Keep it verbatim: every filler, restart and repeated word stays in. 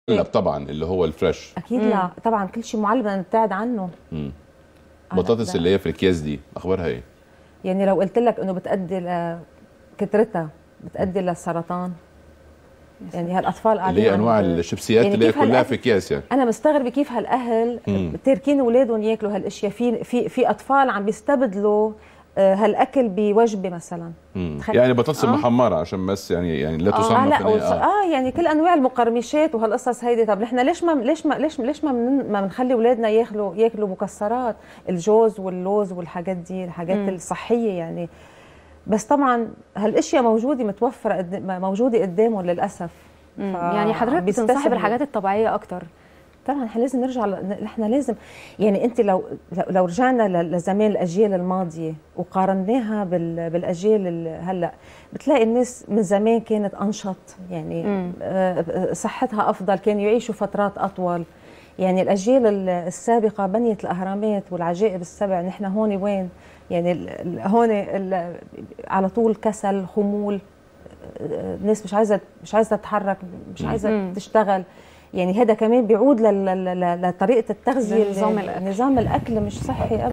معلب طبعا اللي هو الفريش اكيد. لا طبعا كل شيء معلب بدنا نبتعد عنه. امم البطاطس اللي هي في الاكياس دي اخبارها ايه؟ يعني لو قلت لك انه بتأدي ل كترتها بتأدي للسرطان. يعني هالاطفال قاعدين اللي هي انواع الشيبسيات يعني اللي هي كلها في اكياس. يعني انا مستغربه كيف هالاهل تاركين اولادهم ياكلوا هالاشياء. في في في اطفال عم بيستبدلوا هالاكل بوجبه مثلا. يعني بطاطس آه. محمره عشان بس يعني يعني لا تصنف. اه لا آه. اه يعني كل انواع المقرمشات وهالقصص هيدي. طب نحن ليش ما ليش ما ليش ليش ما ما بنخلي اولادنا ياكلوا ياكلوا مكسرات، الجوز واللوز والحاجات دي، الحاجات مم. الصحيه يعني. بس طبعا هالاشياء موجوده متوفره قد... موجوده قدامهم للاسف. يعني حضرتك بتنصحي بالحاجات الطبيعيه اكتر؟ طبعا احنا لازم نرجع ل... احنا لازم يعني انت لو لو رجعنا لزمان الاجيال الماضيه وقارناها بال... بالاجيال هلا بتلاقي الناس من زمان كانت انشط يعني. مم. صحتها افضل، كانوا يعيشوا فترات اطول. يعني الاجيال السابقه بنيت الاهرامات والعجائب السبع، نحن هون وين؟ يعني هون على طول كسل، خمول، الناس مش عايزه مش عايزه تتحرك، مش عايزه مم. تشتغل. يعني هذا كمان بيعود لطريقه التغذيه، نظام الاكل. نظام الاكل مش صحي أبدا.